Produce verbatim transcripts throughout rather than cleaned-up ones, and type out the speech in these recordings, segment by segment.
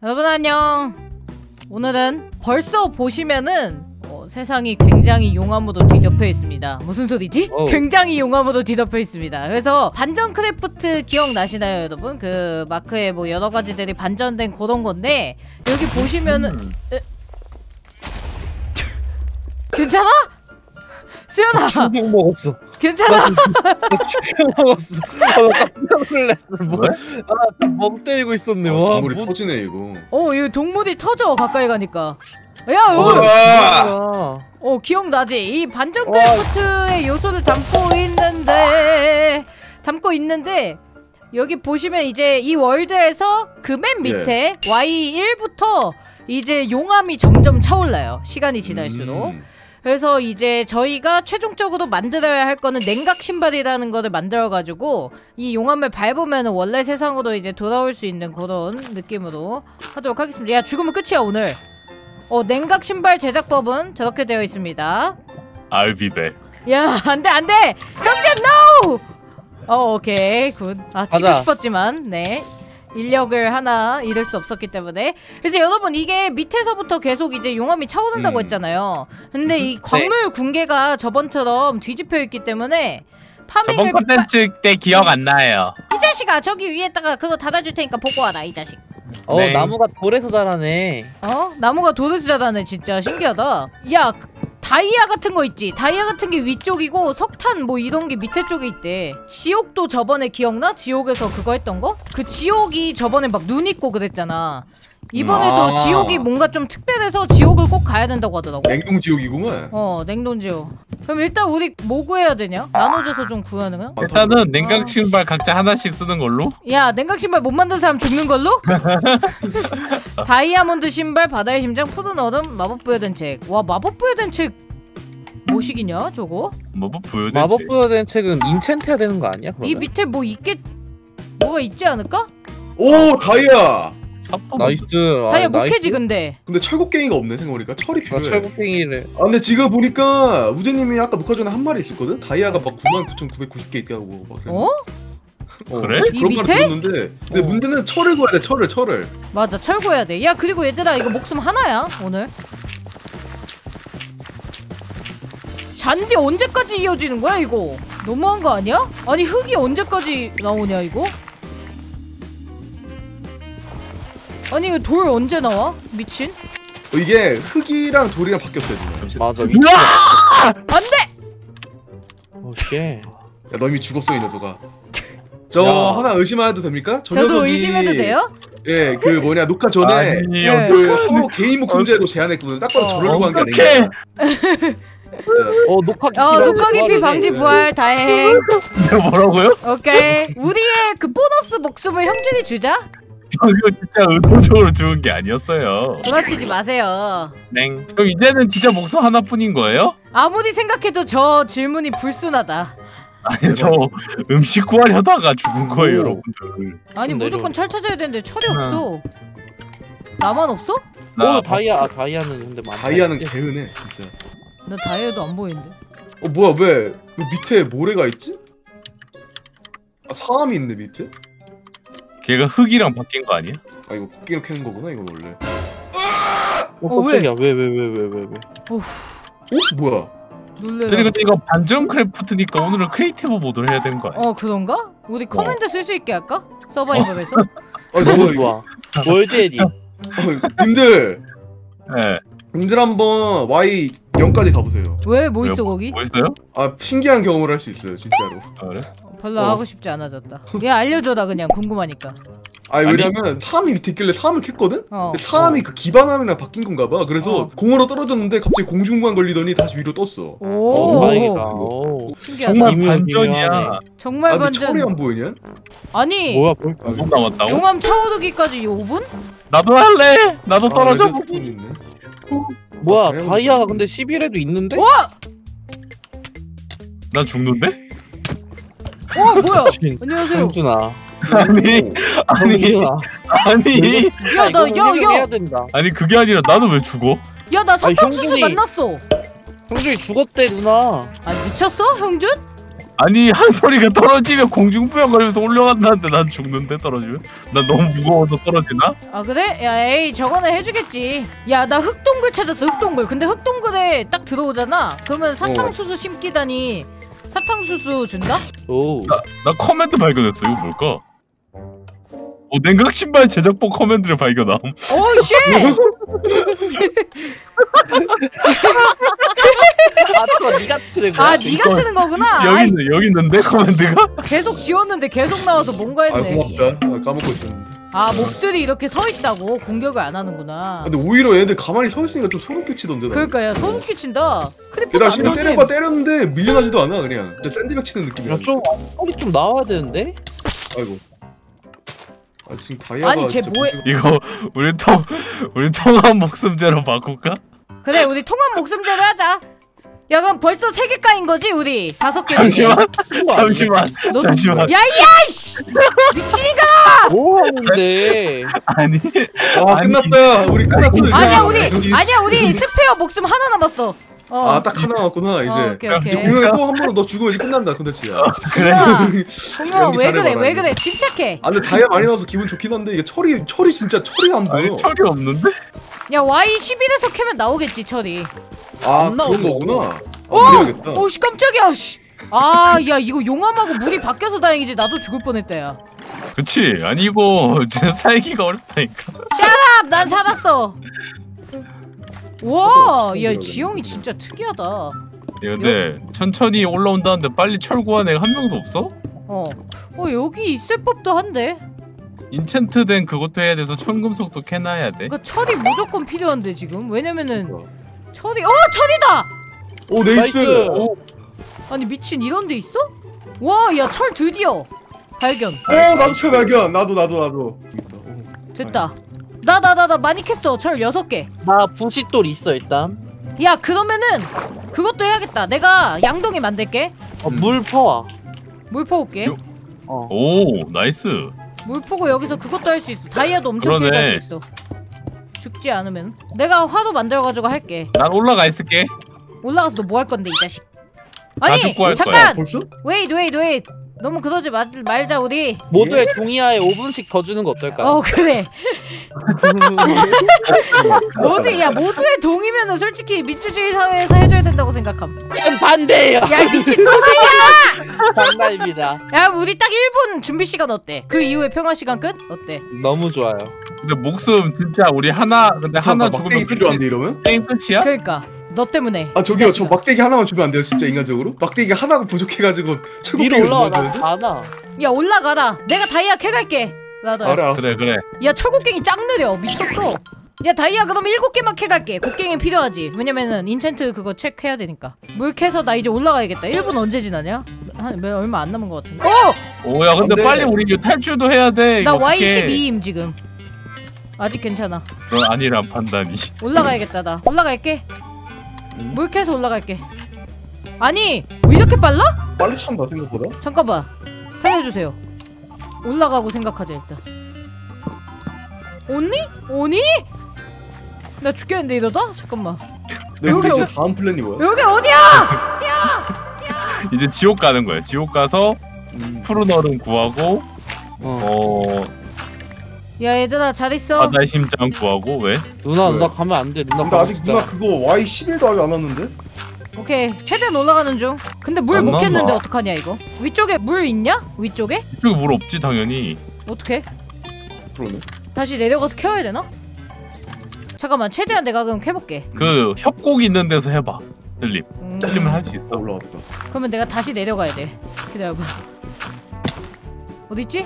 여러분 안녕. 오늘은 벌써 보시면은 어, 세상이 굉장히 용암으로 뒤덮여 있습니다. 무슨 소리지? 오. 굉장히 용암으로 뒤덮여 있습니다. 그래서 반전 크래프트 기억나시나요 여러분? 그 마크에 뭐 여러 가지들이 반전된 그런 건데 여기 보시면은 음. 에... 괜찮아? 수연아! 충격 먹었어. 괜찮아? 나 충격 먹었어. 아, 나 깜짝 놀랐어. 뭐? 아, 멍 때리고 있었네. 아, 와, 동물이 뭐... 터지네 이거. 어, 이거 동물이 터져 가까이 가니까. 야, 터져라! 어, 기억나지? 이 반전 크래프트의 요소를 담고 있는데 담고 있는데 여기 보시면 이제 이 월드에서 그 맨 밑에 예. 와이 일부터 이제 용암이 점점 차올라요. 시간이 지날수록. 음. 그래서 이제 저희가 최종적으로 만들어야 할 거는 냉각 신발이라는 거를 만들어가지고 이 용암을 밟으면 원래 세상으로 이제 돌아올 수 있는 그런 느낌으로 하도록 하겠습니다. 야, 죽으면 끝이야 오늘. 어, 냉각 신발 제작법은 저렇게 되어 있습니다. I'll be back. 야, 안돼 안돼! 형제 NO! 어, 오케이 굿. 아, 치고 가자. 싶었지만 네. 인력을 하나 잃을 수 없었기 때문에. 그래서 여러분 이게 밑에서부터 계속 이제 용암이 차오른다고 음. 했잖아요. 근데 이 광물 네. 궁계가 저번처럼 뒤집혀 있기 때문에 파밍을 저번 컨텐츠 파... 때 기억 안 나요. 이 자식아, 저기 위에다가 그거 닫아줄 테니까 보고 와라 이 자식. 어 네. 나무가 돌에서 자라네. 어? 나무가 돌에서 자라네. 진짜 신기하다. 야, 다이아 같은 거 있지? 다이아 같은 게 위쪽이고 석탄 뭐 이런 게 밑에 쪽에 있대. 지옥도 저번에 기억나? 지옥에서 그거 했던 거? 그 지옥이 저번에 막 눈 있고 그랬잖아. 이번에도 아 지옥이 뭔가 좀 특별해서 지옥을 꼭 가야 된다고 하더라고. 냉동지옥이구만. 어, 냉동지옥. 그럼 일단 우리 뭐 구해야 되냐? 나눠줘서 좀 구하는 거야? 일단은 냉각 신발 각자 하나씩 쓰는 걸로? 야, 냉각 신발 못 만든 사람 죽는 걸로? 다이아몬드 신발, 바다의 심장, 푸른 얼음, 마법 부여된 책. 와, 마법 부여된 책 뭐식이냐 저거? 마법 부여된 마법 책. 부여된 책은 인챈트 해야 되는 거 아니야? 그러면? 이 밑에 뭐 있겠... 뭐가 있지 않을까? 오, 다이아! 나이스. 다이아 못 캐지 근데. 근데 철곡갱이가 없네 생각해보니까. 철이 필요해. 아, 철곡갱이를. 아 근데 지금 보니까 우재님이 아까 녹화 전에 한 말이 있었거든? 다이아가 막 구만 구천구백구십 개 있다고 막 어? 어, 그래? 이 그런 밑에? 들었는데 근데 어. 문제는 철을 구해야 돼. 철을 철을. 맞아, 철 구해야 돼. 야, 그리고 얘들아 이거 목숨 하나야 오늘. 잔디 언제까지 이어지는 거야 이거? 너무한 거 아니야? 아니 흙이 언제까지 나오냐 이거? 아니 이거 돌 언제 나와? 미친? 어, 이게 흙이랑 돌이랑 바뀌었어요 지금. 맞아. 안돼! 오씨. 야, 너 이미 죽었어 이 녀석아. 저 야. 하나 의심해도 됩니까? 저 저도 녀석이... 의심해도 돼요? 예, 그 뭐냐 녹화 전에 아니요. 그 서로 개인 목숨제로 제한했거든요. 딱 봐도 저러려고 한 게 아닌가. 어, 녹화 깊이 어, 녹화 깊이 방지 부활 다행. 뭐라고요? 오케이. 우리의 그 보너스 목숨을 형준이 주자. 이거 진짜 의도적으로 죽은 게 아니었어요. 장난치지 마세요. 네. 그럼 이제는 진짜 목숨 하나뿐인 거예요? 아무리 생각해도 저 질문이 불순하다. 아니 저 음식 구하려다가 죽은 거예요 여러분들. 아니 무조건 철 찾아야 되는데 철이 응. 없어. 나만 없어? 나 오, 다이아. 아, 다이아는 근데 많아. 다이아는 개은해 진짜. 나 다이아도 안 보이는데. 어 뭐야 왜 밑에 모래가 있지? 아, 사암이 있네 밑에? 걔가 흙이랑 바뀐 거 아니야? 아 이거 코끼리 캐는 거구나 이거 원래. 어, 깜짝이야. 왜 왜 왜 왜 왜 왜? 어? 뭐야? 놀래라. 그리고 이거 반전 크래프트니까 오늘은 크리에이티브 모드를 해야 되는 거 아니야? 어, 그런가? 우리 커맨드 어. 쓸 수 있게 할까? 서바이벌에서? 아 너무 좋아. 월드 에디. 님들. 네. 님들 한번 와이 영까지 가보세요. 왜? 뭐 있어 거기? 뭐 있어요? 아 신기한 경험을 할 수 있어요 진짜로. 아, 그래? 별로 어. 하고 싶지 않아졌다. 야 알려줘라 그냥 궁금하니까. 아니 왜냐면 사암이 밑에 있길래 사암을 캤거든? 어. 근데 사암이 어. 그 기반암이랑 바뀐 건가 봐. 그래서 어. 공으로 떨어졌는데 갑자기 공중부양 걸리더니 다시 위로 떴어. 오, 오. 다행이다. 오. 신기하다. 정말 반전이야. 정말 아, 반전. 철이 안 보이냐? 아니 뭐야 오 분 남았다고? 용암 차오르기까지 오 분? 나도 할래. 나도 떨어져 아, 보기. 뭐야 아, 다이아가 근데 십일에도 있는데? 와! 난 죽는데? 어 뭐야? 안녕하세요. 형준아. 아니 아니 아니. 야 나 야 야. 아니 그게 아니라 나는 왜 죽어? 야 나 사탕수수 만났어. 형준이 죽었대 누나. 아 미쳤어 형준? 아니 한 소리가 떨어지면 공중부양거리면서 올라간다는데 난 죽는데 떨어지면? 난 너무 무거워서 떨어지나? 아 그래? 야 에이 저거는 해주겠지. 야 나 흑동굴 찾았어 흑동굴. 근데 흑동굴에 딱 들어오잖아. 그러면 사탕수수 심기다니 사탕수수 준다? 오. 나, 나 커맨드 발견했어. 이거 뭘까? 어, 냉각 신발 제작법 커맨드를 발견함. 오 쉣! 아, 저거 니가 트는 거야? 아 니가 쓰는 거구나. 여기 아이, 있네, 여기 있는데 커맨드가? 계속 지웠는데 계속 나와서 뭔가 아 했네. 고맙다. 아, 까먹고 있었는데. 아 몹들이 이렇게 서 있다고 공격을 안 하는구나. 근데 오히려 얘들 가만히 서 있으니까 좀 소름 끼치던데. 나. 그러니까 야 소름 끼친다. 크리퍼 게다가 신경 때려봐 때렸는데 밀려나지도 않아 그냥. 진짜 샌드백 치는 느낌이야. 야좀 소리 좀 나와야 되는데? 아이고. 아 지금 다이아가 아니, 쟤 진짜 뭐해? 문제가- 이거 우리 통 우리 통합 목숨제로 바꿀까? 그래 우리 통합 목숨제로 하자. 야 그럼 벌써 세 개 까인 거지 우리 다섯 개. 잠시만, 잠시만, 너- 잠시만. 야이야 이씨 미친이가. 뭐 하는데? 아니, 아 아니. 끝났다. 우리 끝났어. 아니야 이제. 우리 여기- 아니야 우리 스페어 목숨 하나 남았어. 어. 아 딱 하나 남았구나 이제. 어, 오케이 이제 오케이. 공룡에 또 한 번은 너 죽으면 이제 끝난다 컨텐츠야. 그래. 공룡아 연기 왜 그래 잘해봐라, 왜 이거. 그래 침착해. 아 근데 다이아 많이 나와서 기분 좋긴 한데 이게 철이 철이 진짜 철이 안 보여. 아니 철이 없는데? 야 와이 십일에서 캐면 나오겠지 철이. 아 안 그런 나오더라고. 거구나. 어! 아, 그래야겠다. 오씨 깜짝이야 씨. 아 야 이거 용암하고 물이 바뀌어서 다행이지 나도 죽을 뻔했다 야. 그치? 아니 이거 진짜 살기가 어렵다니까. 샷업 난 살았어. 와, 야 지영이 진짜 특이하다. 야, 근데 천천히 올라온다는데 빨리 철 구한 애가 한 명도 없어? 어, 어 여기 있을 법도 한데. 인챈트된 그것도 해야 돼서 천금속도 캐놔야 돼. 그러니까 철이 무조건 필요한데 지금. 왜냐면은 어. 철이 어 철이다. 오 네이스. 나이스. 오, 아니 미친 이런 데 있어? 와, 야 철 드디어 발견. 오 나도 철 발견. 나도 나도 나도. 있다. 오. 됐다. 나 나 나 나 많이 캤어. 철 여섯 개. 나 부싯돌 있어 일단. 야 그러면은 그것도 해야겠다. 내가 양동이 만들게. 어, 음. 물 퍼와. 물 퍼올게. 요- 어. 오, 나이스. 물 푸고 여기서 그것도 할 수 있어. 다이아도 엄청 그러네. 캐갈 수 있어. 죽지 않으면. 내가 화도 만들어가지고 할게. 난 올라가 있을게. 올라가서 너 뭐 할 건데 이 자식. 다 아니 죽고 할 잠깐. 벌써? 웨이트 웨이트 웨이트. 너무 그러지 마, 말자 우리. 모두의 동의하에 오 분씩 더 주는 거 어떨까? 어 그래. 모두 야 모두의 동의면은 솔직히 민주주의 사회에서 해줘야 된다고 생각함. 전 반대예요. 야 미친 놈아. 장난입니다. 야 우리 딱 일 분 준비 시간 어때? 그 이후에 평화 시간 끝? 어때? 너무 좋아요. 근데 목숨 진짜 우리 하나 근데 하나 막대기 죽으면 필요한데 끝이, 이러면? 게임 끝이야? 그러니까 너 때문에. 아 저기요 이 저 자식아. 막대기 하나만 주면 안 돼요 진짜 인간적으로? 막대기 하나가 부족해가지고 철곡 위로 깨기 올라와. 들어가야 돼? 나 안아. 야 올라가라. 내가 다이아 캐갈게. 나도. 알아 알아. 그래 그래. 야 철곡갱이 짱 느려. 미쳤어. 야 다이아 그럼 일곱 개만 캐갈게. 곡괭이 필요하지. 왜냐면은 인챈트 그거 체크해야 되니까. 물 캐서 나 이제 올라가야겠다. 일 분 언제 지나냐? 한 몇, 얼마 안 남은 것 같은데. 어! 오야 근데 안 돼. 빨리 우리 이거 탈출도 해야 돼. 나 이거 와이 어떡해. 십이임 지금. 아직 괜찮아. 그건 아니란 판단이. 올라가야겠다 나. 올라갈게. 물 캐서 올라갈게. 아니 왜 이렇게 빨라? 빨리 찬다 생각보다. 잠깐만. 살려주세요. 올라가고 생각하자 일단. 오니? 오니? 나 죽겠는데 이러다? 잠깐만. 네, 여기 우리 이제 어- 다음 플랜이 뭐야? 여기 어디야? 이제 지옥 가는 거야. 지옥 가서 음. 푸른 얼음 구하고 어. 어 야 얘들아 잘 있어. 바다의 심장 구하고 왜? 누나 왜? 누나 가면 안 돼. 누나 근데 가면 아직 진짜. 누나 그거 와이 십일도 아직 안 왔는데? 오케이 최대한 올라가는 중. 근데 물 안 못 나와. 캤는데 어떡하냐 이거? 위쪽에 물 있냐? 위쪽에? 이쪽에 물 없지 당연히. 어떡해? 그러네. 다시 내려가서 캐야 되나? 잠깐만 최대한 내가 그럼 캐볼게. 그 협곡 있는 데서 해봐. 들림. 음, 들리면 할 수 아, 있어. 올라왔다. 그러면 내가 다시 내려가야 돼. 기다려봐. 어딨지?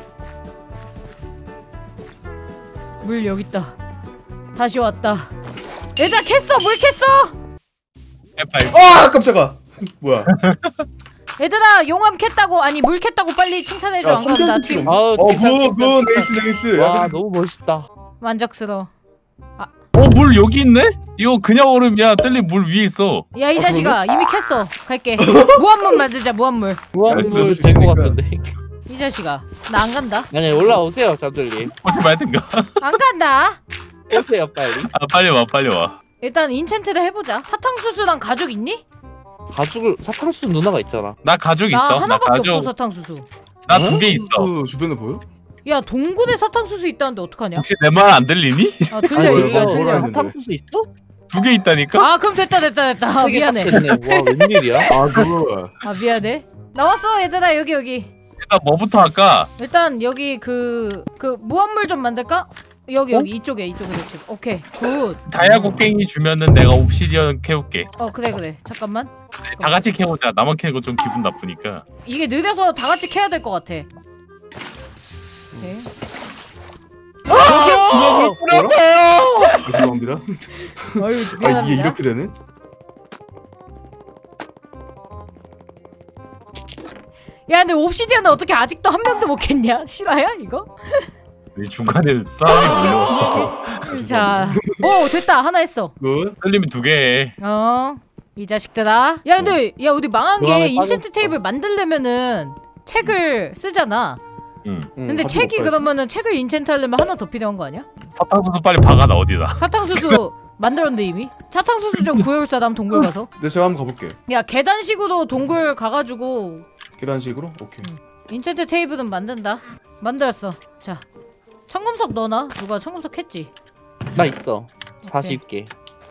물 여기 있다. 다시 왔다. 얘들아 캤어 물 캤어. 해봐. 아 깜짝아. 뭐야? 얘들아 용암 캤다고 아니 물 캤다고 빨리 칭찬해줘. 야 안 그러면 나 성대한 뒤로 느낌. 아우 어 칭찬, 그거 칭찬, 그거 칭찬. 네이스 네이스. 와 야, 너무 멋있다. 만족스러워. 어 물 여기 있네? 이거 그냥 얼음이야. 뜰림 물 위에 있어. 야 이 아, 자식아 이미 캤어. 갈게. 무한물 만들자 무한물. 무한물 나이스. 될 것 같은데. 이 자식아 나 안 간다. 아니 올라오세요 잠들님. 오지 말든가. 안 간다. 오세요 빨리. 아 빨리 와 빨리 와. 일단 인챈트를 해보자. 사탕수수랑 가죽 있니? 가죽을 사탕수수 누나가 있잖아. 나 가죽 나 있어. 나 하나밖에 가죽. 없어 사탕수수. 나 두 개 있어. 그 주변에 보여? 야 동굴에 사탕수수 있다는데 어떡하냐? 혹시 내 말 안 들리니? 아 들려 아니, 들려 뭐라 들려. 했는데. 사탕수수 있어? 두 개 있다니까? 아 그럼 됐다 됐다 됐다. 아, 세개 미안해. 딱 됐네. 와 웬일이야? 아 그거 아 미안해. 나왔어 얘들아 여기 여기. 일단 뭐부터 할까? 일단 여기 그 그 무한물 좀 만들까? 여기 어? 여기 이쪽에 이쪽에 이쪽. 오케이 굿. 다이아 곡괭이 주면은 내가 옵시디언 캐올게. 어 그래 그래 잠깐만. 다 같이 캐보자. 나만 캐는 거 좀 기분 나쁘니까. 이게 느려서 다 같이 캐야 될 것 같아. 오케이. 저기요! 뿌렸어요. 죄송합니다. 어휴 아 이게 미안합니다. 이렇게 되네? 야 근데 옵시디언은 어떻게 아직도 한 명도 못 캤냐? 실화야 이거? 이 중간에 싸움이 몰려왔어. 자, 오 됐다 하나 했어. 굿. 틀리면 두 개 해. 어, 이 자식들아. 야 근데 야 우리 망한 게 노랑에 인챈트 빠졌어. 테이블 만들려면은 책을 쓰잖아. 응. 응, 근데 가지고 책이 가야지. 그러면은 책을 인챈트하려면 하나 더 필요한 거 아니야? 사탕수수 빨리 박아놔 어디다. 사탕수수 만들었는데 이미? 사탕수수 좀 구해올 사람 동굴 가서. 네 제가 한번 가볼게. 야 계단식으로 동굴 가가지고 계단식으로? 오케이. 인챈트 테이블은 만든다. 만들었어. 자, 청금석 넣어놔. 누가 청금석 했지? 나 있어. 사십 개.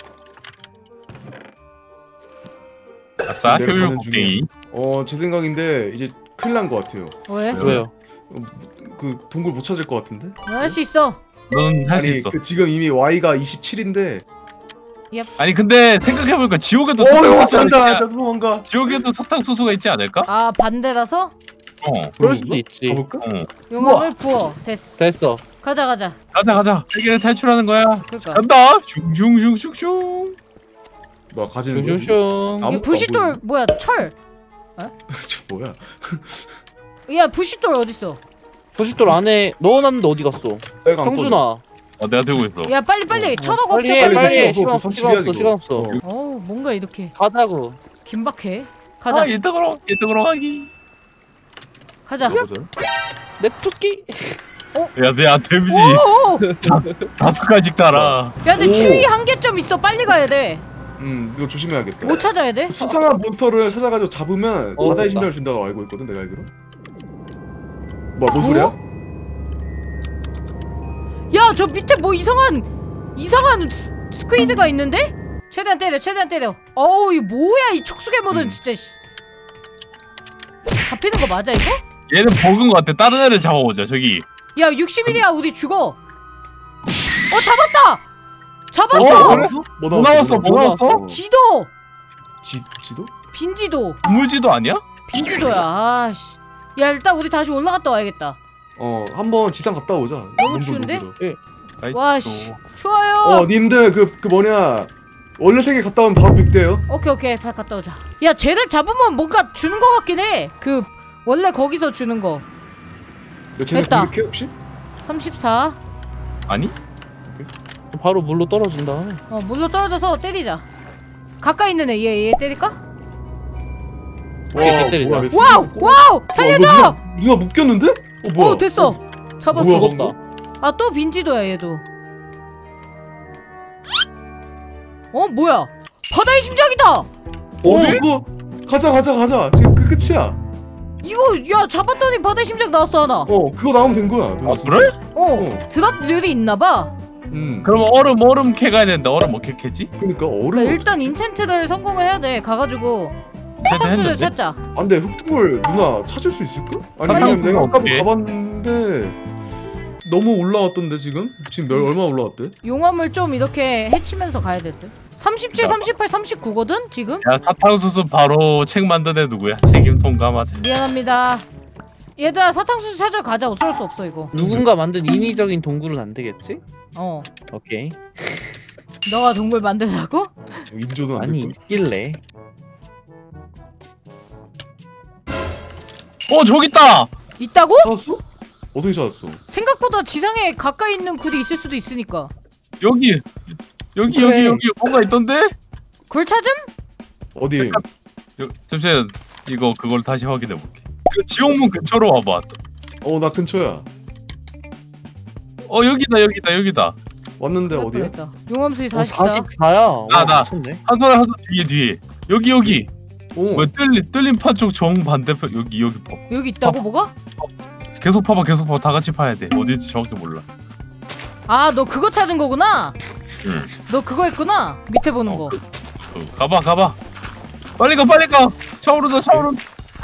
아싸 내가 효율 가는 곡괭이. 어제 생각인데 이제 큰일 난 것 같아요. 왜? 왜요? 그 동굴 못 찾을 것 같은데? 너 할 수 있어. 넌 할 수 아니 있어. 그 지금 이미 Y가 이십칠인데. 아니 근데 생각해보니까 지옥에도 어 이거 사탕수수가 찾는다. 있지, 나 도망가. 지옥에도 사탕수수가 있지 않을까? 아 반대라서 어. 그럴 수도 있지. 가볼까? 어. 용암을 부어. 됐어. 됐어. 가자 가자. 가자 가자. 세계를 탈출하는 거야. 그니까. 간다. 슝슝슝슝슝. 뭐 가지는 거지? 슝슝슝. 아무- 이 부싯돌 뭐야? 철. 저 뭐야? 야 부싯돌 어딨어? 부싯돌 안에 넣어놨는데 어디 갔어? 내가 안 형준아. 어 내가 들고 있어. 야 빨리 빨리 쳐다가 빨리 해, 없자 빨리 해. 빨리. 시간 그 없어, 시간 없어, 삼십이야, 시간 없어. 이거. 어우 뭔가 이렇게 가자고. 긴박해. 가자 아 이쪽으로 이쪽으로 가기. 가자. 가보자. 내 토끼. 야내안 데미지 오오. 다섯 가지 달아. 야 근데 오. 추위 한계점 있어. 빨리 가야 돼. 음 이거 조심해야겠다. 못 찾아야 돼. 수상한 몬스터를 찾아가지고 잡으면 어, 바다의 됐다. 신뢰를 준다고 알고 있거든 내가 알기로. 뭐야 뭔 소리야? 야 저 밑에 뭐 이상한 이상한 스, 스퀴드가 있는데? 최대한 때려 최대한 때려. 어우 이 뭐야 이 촉수괴물은 음. 진짜. 씨. 잡히는 거 맞아 이거? 얘는 버그인 것 같아. 다른 애를 잡아보자. 저기. 야 육십 일이야 우리 죽어. 어 잡았다. 어, 잡았어. 그래? 뭐 나왔어, 뭐 나왔어? 지도. 지 지도? 빈지도. 우물지도 아니야? 빈지도야. 아씨. 야 일단 우리 다시 올라갔다 와야겠다. 어 한번 지상 갔다 오자. 너무 몸 좀 추운데? 녹이러. 아이, 와씨. 또. 추워요. 어 님들 그 그 뭐냐 원래 세계 갔다 오면 바로 백 대요. 오케이 오케이 빨리 갔다 오자. 야 쟤를 잡으면 뭔가 주는 거 같긴 해. 그 원래 거기서 주는 거. 너 쟤네 됐다. 공격해 혹시? 삼십사. 아니? 바로 물로 떨어진다. 어 물로 떨어져서 때리자. 가까이 있는 애 얘 얘 때릴까? 이렇게 때리자. 뭐야, 왜 와우 생각이 없고? 와우 와, 살려줘. 이거 누가, 누가 묶였는데? 어 뭐야? 어 됐어. 잡았어. 뭐야, 죽었다. 방금? 아 또 빈지도야 얘도. 어 뭐야? 바다의 심장이다. 어 이거 가자 가자 가자. 지금 그 끝이야. 이거 야 잡았더니 바다의 심장 나왔어 하나. 어 그거 나오면 된 거야. 누나 아 진짜. 그래? 어 어. 드랍률이 있나봐. 음. 그럼 얼음 얼음 캐가야 되는데 얼음 어떻게 캐지? 그러니까 그러니까 어려워. 일단 인챈트를 성공을 해야 돼. 가가지고 제대로 사탕수수 했는데? 찾자. 안돼 흑돌 누나 찾을 수 있을까? 아니 사탕수수는 왜냐면 내가 아까도 어떻게? 가봤는데 너무 올라왔던데 지금? 지금 몇 얼마 올라왔대? 용암을 좀 이렇게 헤치면서 가야 될 듯. 삼십칠, 야. 삼십팔, 삼십구거든 지금? 야 사탕수수 바로 책 만든 애 누구야? 책임 통감하자. 미안합니다. 얘들아 사탕수수 찾으러 가자. 어쩔 수 없어 이거. 누군가 만든 인위적인 동굴은 안 되겠지? 어. 오케이. 너가 동굴 만들라고? 인조도 안 아니 될걸? 있길래. 어 저기 있다. 있다고? 찾았어? 어떻게 찾았어? 생각보다 지상에 가까이 있는 굴이 있을 수도 있으니까. 여기 여기 그래. 여기 여기 뭔가 있던데? 굴 찾음? 어디? 여, 잠시만 이거 그걸 다시 확인해 볼게. 그 지옥문 근처로 와봐. 어 나 근처야. 어 여기다 여기다 여기다. 왔는데 어디야? 됐다. 용암수위 어 사십사. 사십사야. 나, 나. 미쳤네. 한손 한손 뒤에 뒤에. 여기 여기. 오. 왜 뚫린 뚫린 파 쪽 정 반대편 여기 여기 봐. 여기 있다고 뭐가? 계속 파봐 계속 파. 다 같이 파야 돼. 어디지 정확히 몰라. 아 너 그거 찾은 거구나. 응. 너 그거 했구나. 밑에 보는 어, 거. 그, 그, 가봐 가봐. 빨리 가 빨리 가. 차오른다 차오른.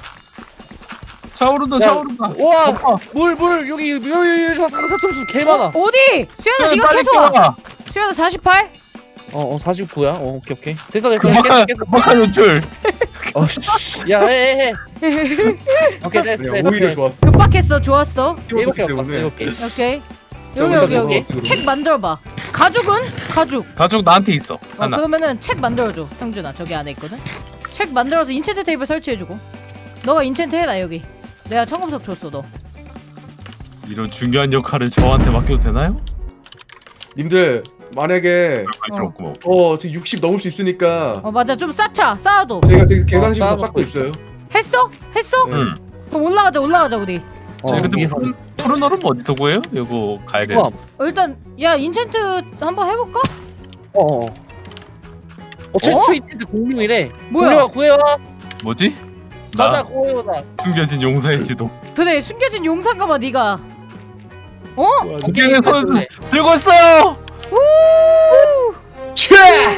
차오른다 야, 차오른다. 우와 물 물 여기 여기 여기 상사점수 개 많아. 어, 어디? 수연아 네가 계속 와. 수연아 사십팔. 어어 사십구야. 어 오케이 오케이. 됐어 됐어. 금방 계속 계속. 금방 연출. 어씨. 야해해. 오케이 됐어 그냥 됐어. 오히려 좋았어. 급박했어. 좋았어. 일곱 개 때문에. 없었어 일곱 개. 오케이. 자, 여기 일단 여기 여기. 이거 책 만들어봐. 가죽은? 가죽. 가족 나한테 있어. 어, 하나. 그러면은 책 만들어줘. 형준아 저기 안에 있거든. 책 만들어서 인챈트 테이블 설치해주고. 너가 인챈트 해놔 여기. 내가 청금석 줬어 너. 이런 중요한 역할을 저한테 맡겨도 되나요? 님들 만약에 할 필요 없구만. 어 지금 육십 넘을 수 있으니까 어 맞아 좀 쌓자. 쌓아도. 제가 지금 계단식으로 어, 다 쌓고 있어요. 했어? 했어? 응. 그럼 올라가자 올라가자 우리. 어 저희 근데 위에서. 푸른, 푸른 얼음 어디서 구해요? 이거 가야 돼. 우와. 어, 일단 야 인챈트 한번 해볼까? 어. 어. 어 최초 이텐트 공룡이래. 뭐야? 공룡아 구해와. 뭐지? 가자 나 공룡아. 숨겨진 용사의 지도. 그래 숨겨진 용사인가 봐 네가. 어? 오케이 손 들고 있어요. 우! 최!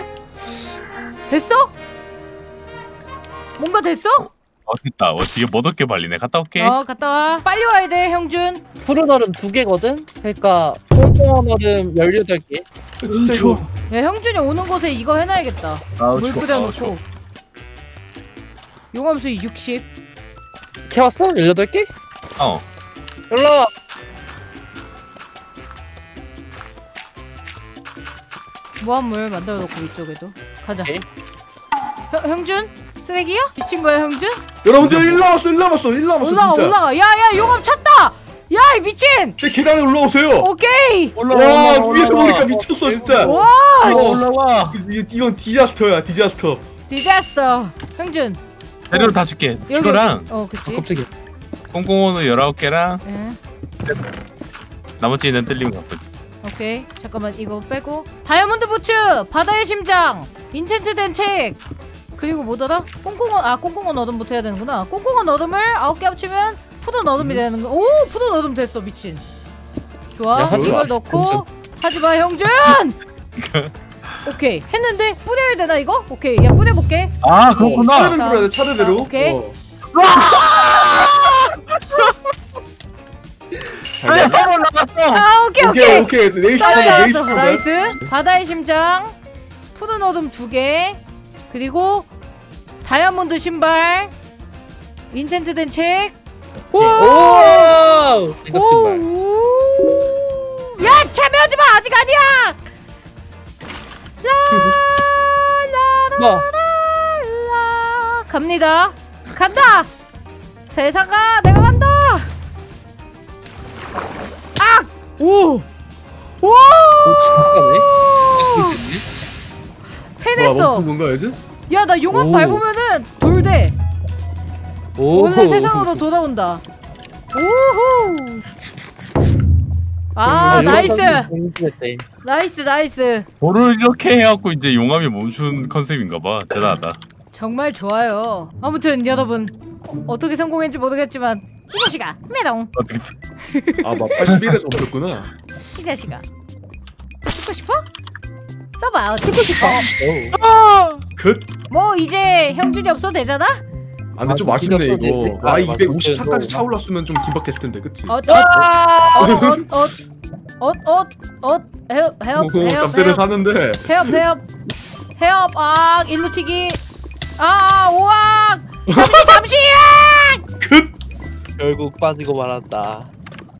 됐어? 뭔가 됐어? 어 됐다. 어 뒤에 멋없게 발리네. 갔다 올게. 어 갔다 와. 빨리 와야 돼 형준. 푸른 얼음 두 개거든. 그러니까 뽕뽕한 얼음 열여덟 개. 진짜 이거 야 형준이 오는 곳에 이거 해놔야겠다. 아우, 물 추워. 뿌려놓고. 아우, 추워. 용암수위 육십. 캐왔어? 열여덟 개? 어. 올라와. 무한물 만들어놓고 위쪽에도. 가자. 오케이. 형, 형준? 쓰레기야? 미친 거야 형준? 여러분들 일 남았어 일 남았어 일 남았어 올라가 진짜. 올라가. 야야 용암 찼다. 야 이 미친. 제 계단에 올라오세요. 오케이. 와 위에서 보니까 미쳤어 진짜. 와. 어, 씨. 올라와. 이, 이건 디자스터야 디자스터. 디자스터. 형준. 재료를 다 줄게. 여기 이거랑 여기. 어 그치. 갑자기. 꽁꽁원우 열아홉 개랑 응. 나머지는 뜰리면 갖고 있어. 오케이 잠깐만 이거 빼고 다이아몬드 부츠 바다의 심장 인챈트된 책 그리고 뭐더라 꽁꽁원 아 꽁꽁원 어둠부터 해야 되는구나. 꽁꽁원 어둠을 아홉 개 합치면 푸른 어둠이 되는 거오 푸른 어둠 됐어 미친. 좋아 야, 하지 이걸 마. 넣고 하지마 형준. 오케이 했는데 뿌려야 되나 이거 오케이 야 뿌려볼게. 아 어, 그렇구나. 차례대로 뿌려야 돼 차례대로. 자, 오케이. 어. 아 서로 올라갔어. 아 오케이 오케이, 오케이 오케이 네이스 잘 하자 네이스 나왔어. 하자. 나이스. 바다의 심장 푸른 어둠 두개 그리고 다이아몬드 신발 인챈트된 책. 오! 이거 신발. 오! 야 참여하지 마 아직 아니야. 뭐? 라라라라 갑니다. 간다. 세상아 내가 간다. 아! 오! 오! 오 진짜네. 해냈어. 뭐야 멈춘 건가 이제? 야 나 용암 오. 밟으면은 돌돼. 오. 원래 세상으로 돌아온다. 오호. 아 나이스 나이스 나이스. 돌을 이렇게 해갖고 이제 용암이 멈춘 컨셉인가봐. 대단하다. 정말 좋아요. 아무튼 여러분 어, 어떻게 성공했는지 모르겠지만 이 자식아 메롱 어떻게? 아막 팔십일에서 멈췄구나. 이 자식아 죽고 싶어? 써봐 죽고 싶어. 컷. 뭐 이제 형준이 없어도 되잖아? 아 근데 좀 아, 아쉽네 진짜 이거. 없었네. 와이 아, 이백오십사까지 맞아. 차올랐으면 좀 긴박했을 텐데 그치? 어, 어어어어어어어 헤업 헤업 오, 헤업 잡대를 헤업 사는데 헤업 헤업 헤업 아 일로 튀기 아 오악 잠시 잠시 결국 빠지고 말았다.